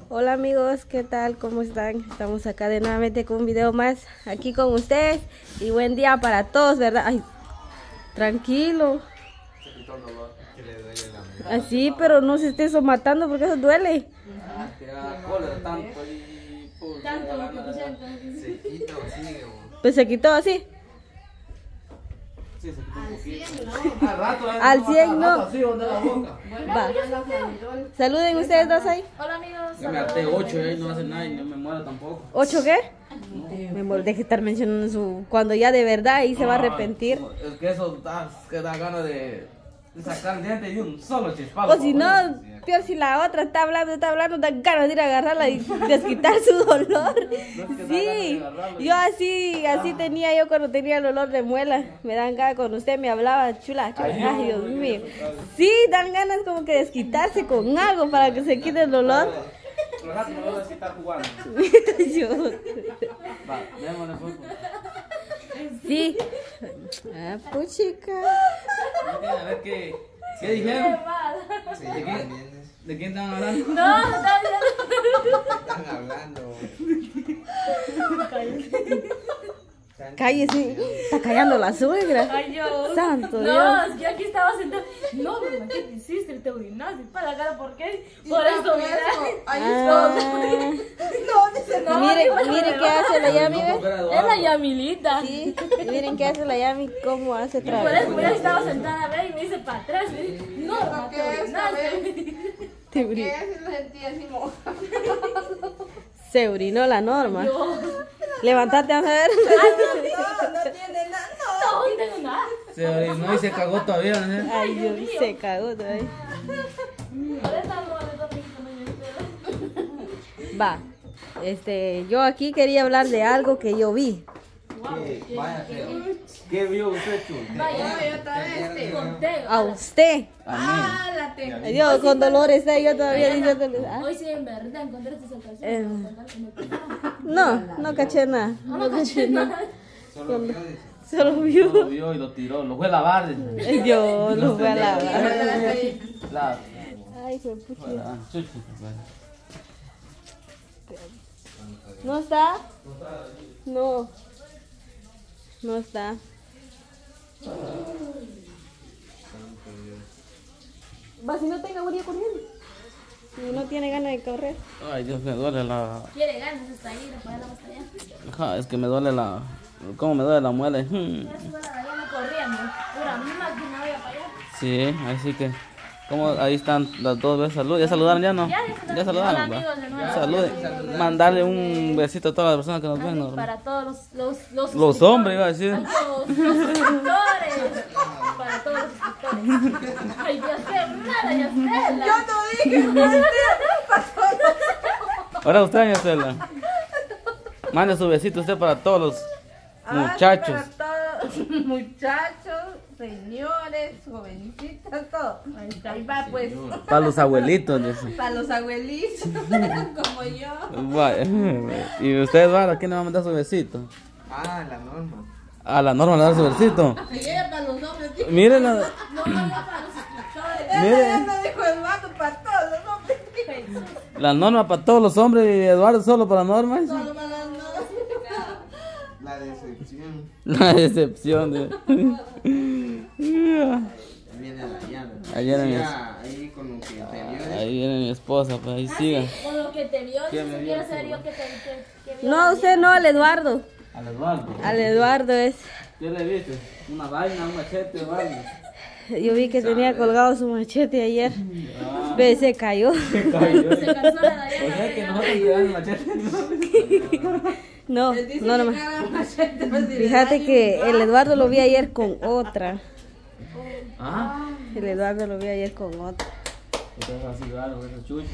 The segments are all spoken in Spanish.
Hola amigos, ¿qué tal? ¿Cómo están? Estamos acá de nuevamente con un video más aquí con ustedes y buen día para todos, ¿verdad? Ay, tranquilo. Así, pero no se esté somatando porque eso duele. Pues se quitó así. Sí, se quitó un poquito. Al 100 no. Va. Saluden ustedes dos ahí. Hola amigos. Yo me harté 8 y ahí no hace nada y no me muero tampoco. ¿8 qué? No. Me deje de estar mencionando su... Cuando ya de verdad ahí se va a arrepentir. No, es que eso da ganas de sacar el diente y un solo chispado. O si no, peor si la otra está hablando, dan ganas de ir a agarrarla y desquitar su dolor. Sí, yo así tenía yo cuando tenía el olor de muela. Me dan ganas cuando usted me hablaba, chula. Ay, Dios mío. Sí, dan ganas como que desquitarse con algo para que se quite el dolor. Al rato me voy a desquitar jugando. Yo. Va, démosle poco. Sí. Ah, puchica. A ver qué dijeron. ¿De quién estaban hablando? No, Están hablando. Cállese. Está callando la suegra. ay, yo. Santo Dios. No, yo aquí estaba sentada. No, mamá, ¿qué te hiciste? Te orinaste para la cara, ¿por qué? Por esto, mira. Ah. No, Miren qué hace la Yami, ¿ve? es la Yamilita. Sí, y miren qué hace la Yami, cómo hace Por eso trabajo. yo estaba sentada, ve, y me dice para atrás. Me dice, no, mamá, te orinaste. Te brin- Se orinó la Norma. Yo. Levántate a ver. No, no tengo nada. Se orinó y se cagó todavía, ¿no? Ay, Dios, se cagó todavía. Ahorita no, ahorita me Va. Yo aquí quería hablar de algo que yo vi. Vaya, ¿qué vio usted, Chu? conté. A usted. A Ay, Dios, con dolores, yo todavía diciéndole. Ah, Hoy sí, en verdad, encontré esta situación. no caché nada. No caché nada. Solo mí. vio. Lo vio y lo tiró, lo fue a lavar. Dice. Ay, Dios, lo fue a lavar. La- Ay, fue pucha. Ah, chuchi, pues. ¿No está? No. No está. Va, si no tenga guría corriendo. Si no tiene ganas de correr. Ay, Dios, me duele la... Quiere ganas hasta ahí, después la hasta allá. Ajá, es que me duele la... ¿Cómo me duele la muela? Ya se fuera allá no corriendo. Pura máquina voy a para allá. Sí, así que... ¿Cómo? Ahí están las dos veces. Salud. ¿Ya saludaron ya, no? Ya saludaron. Hola, va. amigos, de nuevo. Saluden. Mandarle un besito a todas las personas que nos ven. ¿No? Para todos Los hombres, iba a decir. Los suscriptores. Para todos los suscriptores. Ay, Dios, qué mala, Yastela. Yo no dije. Ahora usted, doña Estela. Mande su besito usted para todos los muchachos. Para todos, muchachos, señores, jovencitas, todo. Ahí va, pues, Para los abuelitos. Dice. para los abuelitos, como yo. Vaya. Y usted, Eduardo, ¿a quién le va a mandar su besito? Ah, la Norma. A la Norma le va a dar su besito. Y ella para los hombres, ¿sí? Miren, No, para los suscriptores. Ella no dijo el vato para todos los hombres. la Norma para todos los hombres y Eduardo solo para Norma. Dice. Solo para los hombres. La decepción. La decepción. De... Viene la llave. Ahí viene mi Ahí con lo que te vio. Ahí viene mi esposa, pues ahí siga. Con lo que te vio, si ¿Quién me vio? supiera ser yo que vio. No, usted no, al Eduardo. Al Eduardo. Al Eduardo es. ¿Qué le viste? ¿Una vaina, un machete o algo? Yo vi que tenía colgado su machete ayer. Ve, se cayó. Se cansó la O sea Dayana. que nosotros llevamos machete. No, Dice no, que no. cada machete, pues, si le Fíjate da que el Eduardo lo vi ayer con otra. Ah, El Eduardo lo vi ayer con otra. usted es así raro, eso chucho.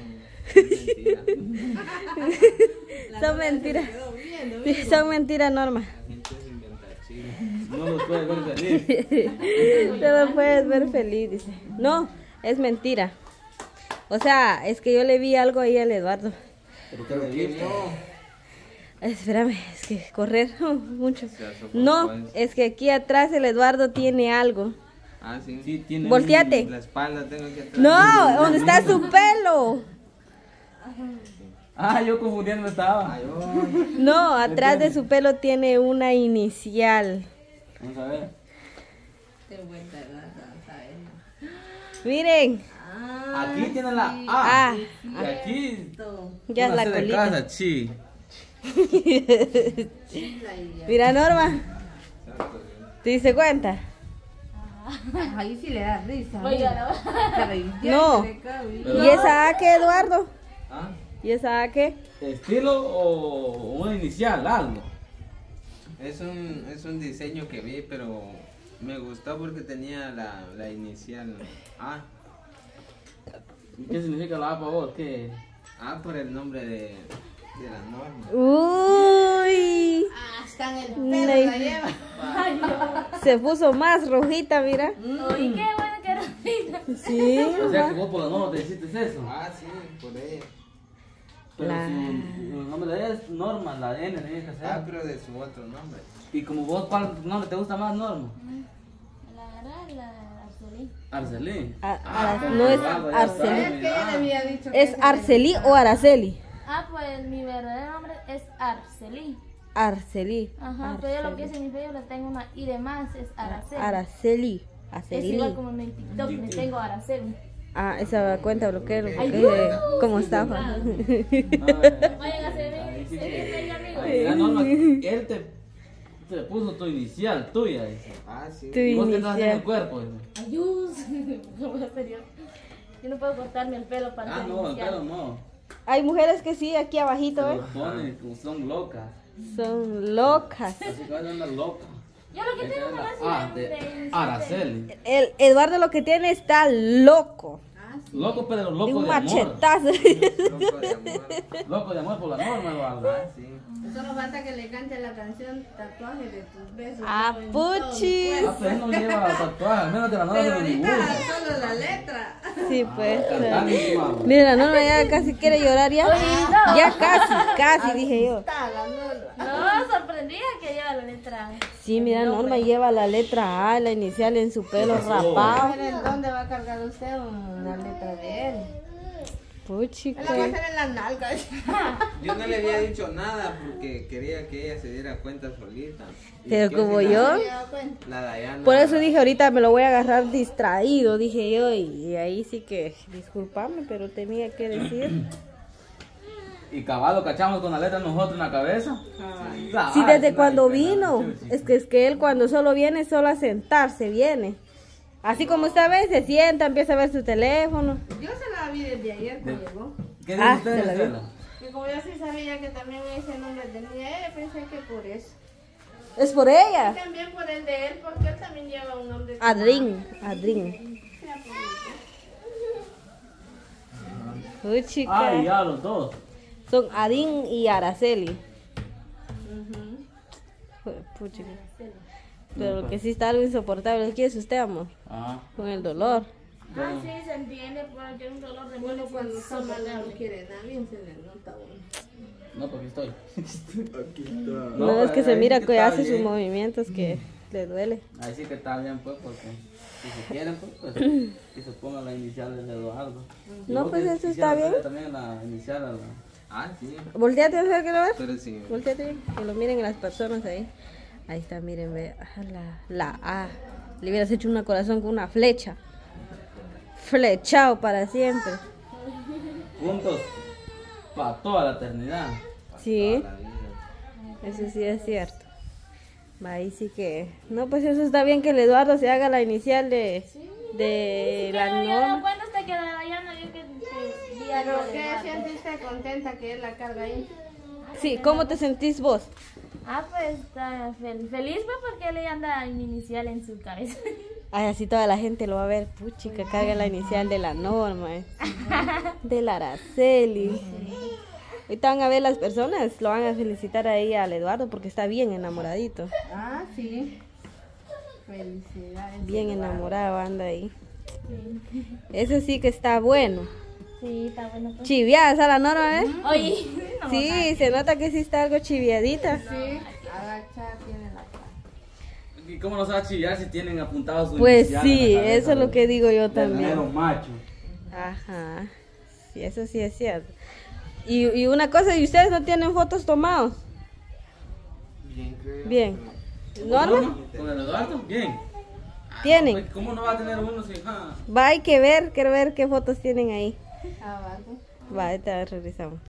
Son mentiras. Son mentiras, Norma. No lo puede ver feliz. Te lo puedes ver feliz, dice. No, es mentira. O sea, es que yo le vi algo ahí al Eduardo. ¿Pero qué le viste? Espérame, es que correr mucho. No, es que aquí atrás el Eduardo tiene algo. Ah, sí. Sí, tiene Volteate. La espalda tengo que atrás. No, ¿dónde está su pelo? Ah, yo confundiendo estaba. Ay, ay. No, atrás de su pelo tiene una inicial. Vamos a ver. Qué vuelta de la ¿sabes? Miren, Aquí tiene la A. Ah, Y aquí. ya es una la C de colita. casa, chi. Mira, Norma, ¿te diste cuenta? Ahí sí le da risa. Oiga, no. No. ¿Y esa A qué, Eduardo? ¿Ah? ¿Y esa A qué? ¿Estilo o una inicial? Algo. Es un diseño que vi, pero me gustó porque tenía la inicial A. ¿Qué significa la A para vos? ¿Qué? A por el nombre de la norma. Uy, Hasta en el Le- pelo la lleva. Ay, no. se puso más rojita, mira. Oye, qué bueno que era linda. Sí. O sea que vos por la norma te hiciste eso. Ah, sí, por ella. Pero La- su nombre de ella es Norma, la N tenía que Ah, ser. pero de su otro nombre. Y como vos, ¿cuál nombre te gusta más, Norma? La Arcelí. Arcelí. No es Eduardo, ya Arcelí. sabe, Es que ella le había dicho que ¿Es ese Arcelí o Araceli? Ah, pues mi verdadero nombre es Arcelí. Arcelí. Ajá, pero yo lo que es en mi Facebook le tengo una I de más, es Araceli. Araceli. Es Araceli. igual como en mi TikTok, me tengo Araceli. Ah, esa cuenta bloqueo. Ay, ¿Cómo estafa? Vayan a hacer Ahí sí mi que- amigo. ahí, la Norma, él te puso tu inicial, tuya. Dice. Ah, sí. Tu ¿Y vos qué estás haciendo en el inicial. cuerpo? Dice. Ayús. No voy a hacer yo. Yo no puedo cortarme el pelo para Ah, hacer no, el inicial. pelo no. Hay mujeres que sí, aquí Se abajito, ¿eh? lo ponen, como son locas. Son locas. Así que anda loca. Yo lo que tengo Esta es es la A una de Araceli. El Eduardo lo que tiene está loco. Loco, pero De loco un de amor. machetazo. Loco de amor. Loco de amor por la Norma, Eduardo. Ah, sí. Solo falta que le cante la canción Tatuaje de tus besos. Ah, en todo el puchis. cuerpo. Ah, pero él no lleva tatuaje, al menos de la Norma Pero se lo ahorita dibuja. solo la letra. Sí, pues. Cantando y mamá. Miren, la Norma ya casi quiere llorar ya. no. Ya casi dije yo. Está la Norma. No, sorprendida que lleva la letra. Sí, mira, Norma lleva la letra A, la inicial en su pelo rapado. Miren, ¿dónde va a cargar usted una letra de él? Puchica. Él la va a hacer en las nalgas. Yo no le había dicho nada porque quería que ella se diera cuenta solita. Y Pero que como al final, yo, La Dayana. por eso dije ahorita me lo voy a agarrar distraído, dije yo, y ahí sí que, discúlpame, pero tenía que decir. Y cabal lo cachamos con la letra nosotros en la cabeza. Sí, desde cuando vino, es que él cuando solo viene, solo a sentarse, viene. Así como esta vez, se sienta, empieza a ver su teléfono. Yo se la vi desde ayer que llegó. ¿Qué Ah, dice usted, se la vio. Estela? Que como yo sí sabía que también ese nombre tenía él, pensé que por eso. Es por ella. También por el de él, porque él también lleva un nombre. Adrin. Puchica. Ah, ya los dos. Son Adin y Araceli. Puchica. Pero lo que sí está algo insoportable, ¿qué es usted, amor? Ah. Con el dolor. Ah, sí, se entiende, porque un dolor de Bueno, muelo cuando está mal no quiere nada, bien se le nota a uno. No, porque estoy. No, es que se ahí mira sí que está hace sus bien. movimientos que le duele. Ahí sí que está bien, pues, porque si se quieren, pues que se ponga la inicial de Eduardo. Y No, vos pues que eso quisieras está bien. poner también la inicial a la... Ah, sí. Volteate a ver que lo ves. Pero sí. Volteate bien, que lo miren las personas ahí. Ahí está, miren, ve. Ah, la A. Le hubieras hecho un corazón con una flecha. Flechado para siempre. Juntos para toda la eternidad. Sí, La vida. eso sí es cierto. Va, ahí sí que... No, pues eso está bien que el Eduardo se haga la inicial de la Pero yo no norma. cuento hasta que la Dayana yo que Pero ¿qué siente contenta que él la carga ahí? Sí, ¿cómo te sentís vos? Ah, pues está feliz pues porque él anda en inicial en su cabeza. Ay, así toda la gente lo va a ver. Puchica, carga la inicial de la norma, de la Araceli. Ahorita van a ver las personas, lo van a felicitar ahí al Eduardo porque está bien enamoradito. Ah, sí. Felicidades. Bien enamorado anda ahí. Eso sí que está bueno. Sí, está bueno pues. Chiviadas a la norma, ¿eh? Oye, no, Sí, se nota que sí está algo chiviadita. Sí, agacha tiene la cara. ¿Y cómo no se va a chillar si tienen apuntado su Pues inicial sí, en la cabeza eso es lo que digo yo del mero también. macho. Ajá. Sí, eso sí es cierto. Y una cosa, ¿y ustedes no tienen fotos tomados? Bien, creo. Bien. ¿Norma? ¿Con el Eduardo? Bien. ¿Tienen? ¿Cómo no va a tener uno si Va, hay que ver, quiero ver qué fotos tienen ahí. Ah, vale. Va, ahorita regresamos.